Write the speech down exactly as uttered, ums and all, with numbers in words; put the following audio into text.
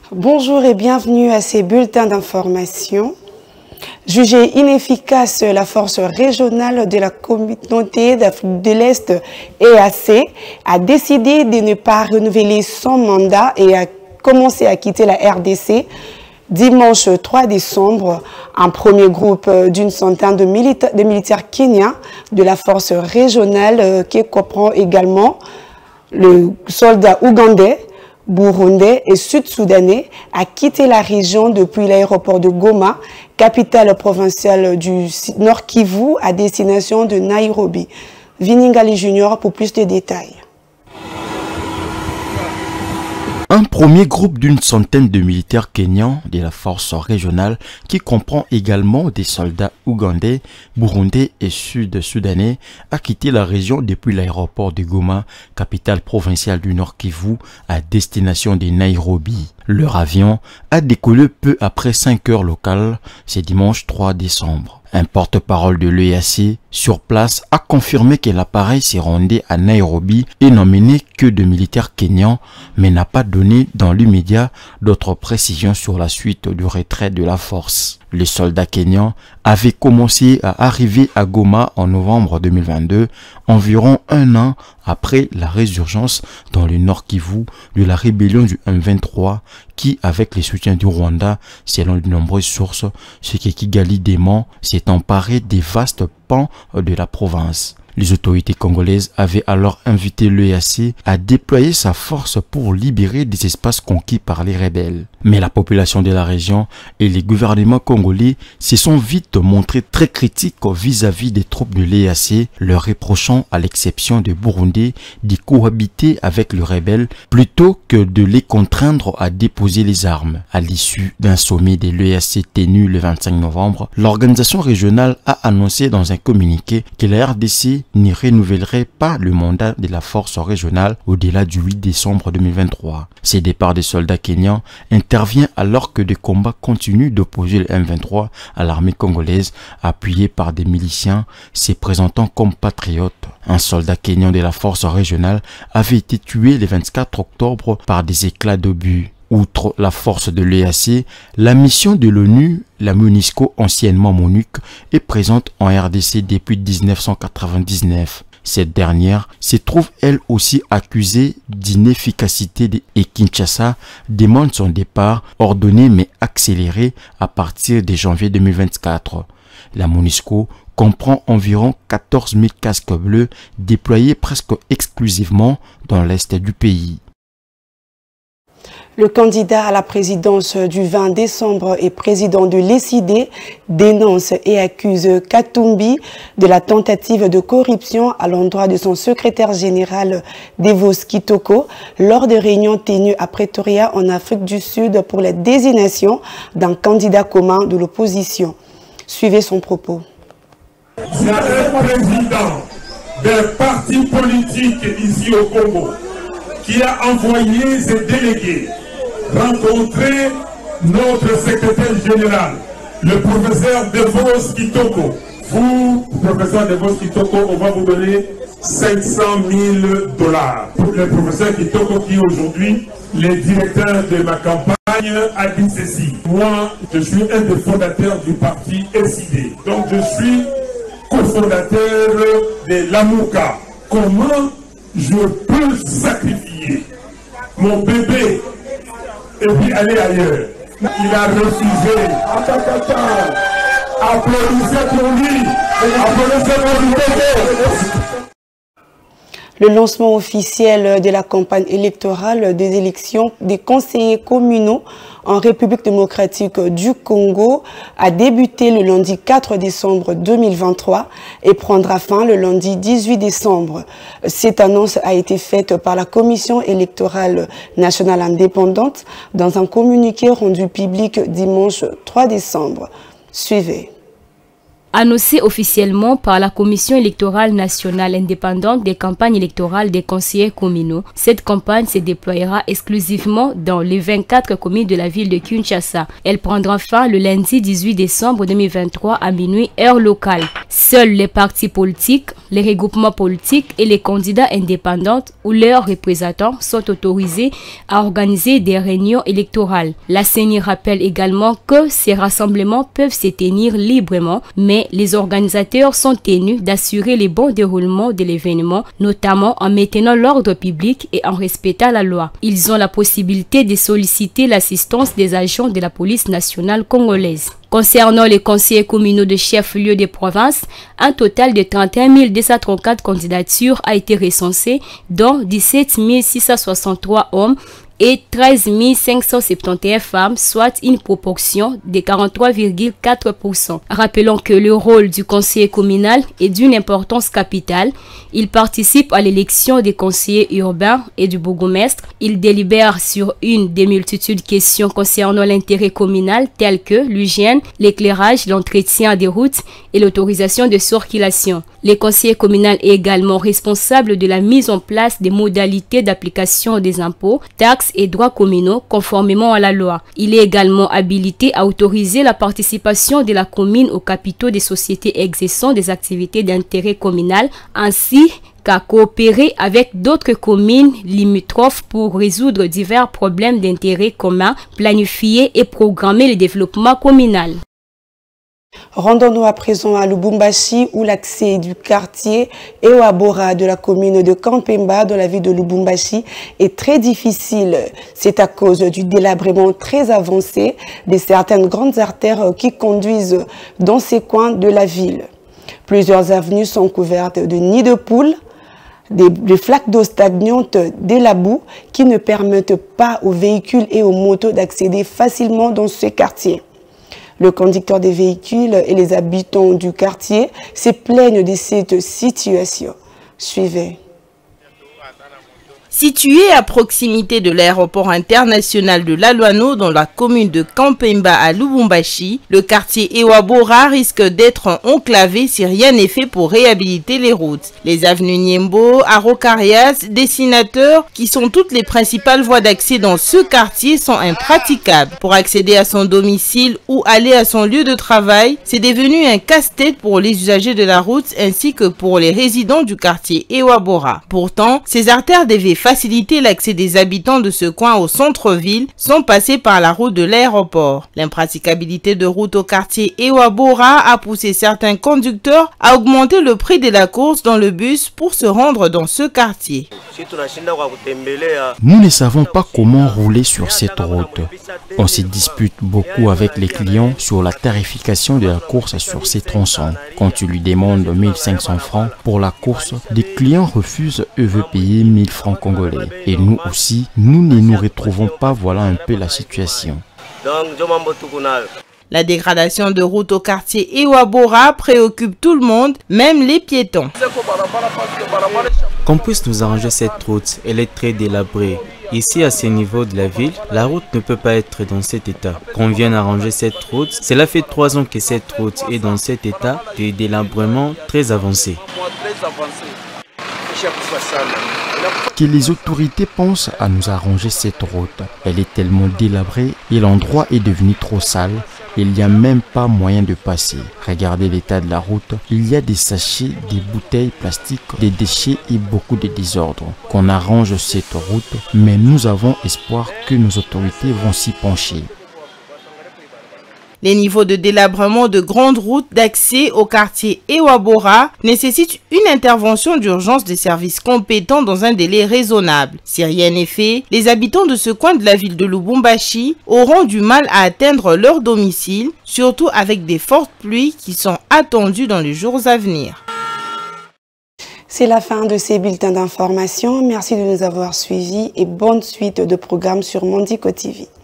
Bonjour et bienvenue à ces bulletins d'information. Jugée inefficace, la force régionale de la communauté d'Afrique de l'Est, E A C, a décidé de ne pas renouveler son mandat et a commencé à quitter la R D C dimanche trois décembre. Un premier groupe d'une centaine de, milita de militaires kenyans de la force régionale qui comprend également le soldat ougandais, burundais et sud-soudanais a quitté la région depuis l'aéroport de Goma, capitale provinciale du Nord Kivu, à destination de Nairobi. Viningali Junior pour plus de détails. Un premier groupe d'une centaine de militaires kenyans de la force régionale qui comprend également des soldats ougandais, burundais et sud-soudanais a quitté la région depuis l'aéroport de Goma, capitale provinciale du Nord Kivu, à destination de Nairobi. Leur avion a décollé peu après cinq heures locales, c'est dimanche trois décembre. Un porte-parole de l'E A C sur place a confirmé que l'appareil s'est rendu à Nairobi et n'emmenait que de militaires kenyans, mais n'a pas donné dans l'immédiat d'autres précisions sur la suite du retrait de la force. Les soldats kenyans avaient commencé à arriver à Goma en novembre deux mille vingt-deux, environ un an après la résurgence dans le Nord Kivu de la rébellion du M vingt-trois qui, avec les soutiens du Rwanda, selon de nombreuses sources, ce que Kigali dément, s'est emparé des vastes pans de la province. Les autorités congolaises avaient alors invité l'E A C à déployer sa force pour libérer des espaces conquis par les rebelles. Mais la population de la région et les gouvernements congolais se sont vite montrés très critiques vis-à-vis des troupes de l'E A C, leur reprochant, à l'exception de Burundi, d'y cohabiter avec les rebelles plutôt que de les contraindre à déposer les armes. À l'issue d'un sommet de l'E A C tenu le vingt-cinq novembre, l'organisation régionale a annoncé dans un communiqué que la R D C n'y renouvellerait pas le mandat de la force régionale au-delà du huit décembre deux mille vingt-trois. Ces départs des soldats kenyans intervient alors que des combats continuent d'opposer le M vingt-trois à l'armée congolaise, appuyée par des miliciens se présentant comme patriotes. Un soldat kenyan de la force régionale avait été tué le vingt-quatre octobre par des éclats d'obus. Outre la force de l'E A C, la mission de l'ONU, la MONUSCO, anciennement MONUC, est présente en R D C depuis mille neuf cent quatre-vingt-dix-neuf. Cette dernière se trouve elle aussi accusée d'inefficacité et Kinshasa demande son départ ordonné mais accéléré à partir de janvier deux mille vingt-quatre. La MONUSCO comprend environ quatorze mille casques bleus déployés presque exclusivement dans l'est du pays. Le candidat à la présidence du vingt décembre et président de l'E C I D dénonce et accuse Katumbi de la tentative de corruption à l'endroit de son secrétaire général Devos Kitoko lors de réunions tenues à Pretoria en Afrique du Sud pour la désignation d'un candidat commun de l'opposition. Suivez son propos. Il y a un président d'un parti politique ici au Congo qui a envoyé ses délégués rencontrer notre secrétaire général, le professeur Devos Kitoko. Vous, professeur Devos Kitoko, on va vous donner cinq cent mille dollars. Pour le professeur Kitoko qui aujourd'hui, le directeur de ma campagne, a dit ceci. Moi, je suis un des fondateurs du parti S I D. Donc je suis cofondateur de l'Amouka. Comment je peux sacrifier mon bébé et puis aller ailleurs? Il a refusé. Attends, attends. Applaudissez pour lui. Applaudissez pour lui. Le lancement officiel de la campagne électorale des élections des conseillers communaux en République démocratique du Congo a débuté le lundi quatre décembre deux mille vingt-trois et prendra fin le lundi dix-huit décembre. Cette annonce a été faite par la Commission électorale nationale indépendante dans un communiqué rendu public dimanche trois décembre. Suivez. Annoncée officiellement par la Commission électorale nationale indépendante des campagnes électorales des conseillers communaux, cette campagne se déployera exclusivement dans les vingt-quatre communes de la ville de Kinshasa. Elle prendra fin le lundi dix-huit décembre deux mille vingt-trois à minuit heure locale. Seuls les partis politiques, les regroupements politiques et les candidats indépendants ou leurs représentants sont autorisés à organiser des réunions électorales. La C E N I rappelle également que ces rassemblements peuvent se tenir librement, mais les organisateurs sont tenus d'assurer le bon déroulement de l'événement, notamment en maintenant l'ordre public et en respectant la loi. Ils ont la possibilité de solliciter l'assistance des agents de la police nationale congolaise. Concernant les conseillers communaux de chef-lieu des provinces, un total de trente et un mille deux cent trente-quatre candidatures a été recensé, dont dix-sept mille six cent soixante-trois hommes et treize mille cinq cent soixante et onze femmes, soit une proportion de quarante-trois virgule quatre pour cent. Rappelons que le rôle du conseiller communal est d'une importance capitale. Il participe à l'élection des conseillers urbains et du bourgmestre. Il délibère sur une des multitudes de questions concernant l'intérêt communal telles que l'hygiène, l'éclairage, l'entretien des routes et l'autorisation de circulation. Le conseiller communal est également responsable de la mise en place des modalités d'application des impôts, taxes et droits communaux conformément à la loi. Il est également habilité à autoriser la participation de la commune aux capitaux des sociétés exerçant des activités d'intérêt communal ainsi qu'à coopérer avec d'autres communes limitrophes pour résoudre divers problèmes d'intérêt commun, planifier et programmer le développement communal. Rendons-nous à présent à Lubumbashi où l'accès du quartier Ewabora de la commune de Kampemba dans la ville de Lubumbashi est très difficile. C'est à cause du délabrement très avancé de certaines grandes artères qui conduisent dans ces coins de la ville. Plusieurs avenues sont couvertes de nids de poules, des, des flaques d'eau stagnantes, de la boue qui ne permettent pas aux véhicules et aux motos d'accéder facilement dans ce quartier. Le conducteur des véhicules et les habitants du quartier se plaignent de cette situation. Suivez. Situé à proximité de l'aéroport international de Laluano dans la commune de Kampemba à Lubumbashi, le quartier Ewabora risque d'être enclavé si rien n'est fait pour réhabiliter les routes. Les avenues Niembo, Araucarias, Dessinateur, qui sont toutes les principales voies d'accès dans ce quartier, sont impraticables. Pour accéder à son domicile ou aller à son lieu de travail, c'est devenu un casse-tête pour les usagers de la route ainsi que pour les résidents du quartier Ewabora. Pourtant, ces artères devaient faciliter l'accès des habitants de ce coin au centre-ville sans passer par la route de l'aéroport. L'impraticabilité de route au quartier Ewabora a poussé certains conducteurs à augmenter le prix de la course dans le bus pour se rendre dans ce quartier. Nous ne savons pas comment rouler sur cette route. On se dispute beaucoup avec les clients sur la tarification de la course sur ces tronçons. Quand tu lui demandes mille cinq cents francs pour la course, des clients refusent et veulent payer mille francs congolais. Et nous aussi, nous ne nous retrouvons pas, voilà un peu la situation. La dégradation de route au quartier Ewabora préoccupe tout le monde, même les piétons. Qu'on puisse nous arranger cette route, elle est très délabrée. Ici, à ce niveau de la ville, la route ne peut pas être dans cet état. Qu'on vienne arranger cette route, cela fait trois ans que cette route est dans cet état de délabrement très avancé. Que les autorités pensent à nous arranger cette route. Elle est tellement délabrée et l'endroit est devenu trop sale. Il n'y a même pas moyen de passer. Regardez l'état de la route. Il y a des sachets, des bouteilles plastiques, des déchets et beaucoup de désordre. Qu'on arrange cette route, mais nous avons espoir que nos autorités vont s'y pencher. Les niveaux de délabrement de grandes routes d'accès au quartier Ewabora nécessitent une intervention d'urgence des services compétents dans un délai raisonnable. Si rien n'est fait, les habitants de ce coin de la ville de Lubumbashi auront du mal à atteindre leur domicile, surtout avec des fortes pluies qui sont attendues dans les jours à venir. C'est la fin de ces bulletins d'information. Merci de nous avoir suivis et bonne suite de programmes sur Mondico T V.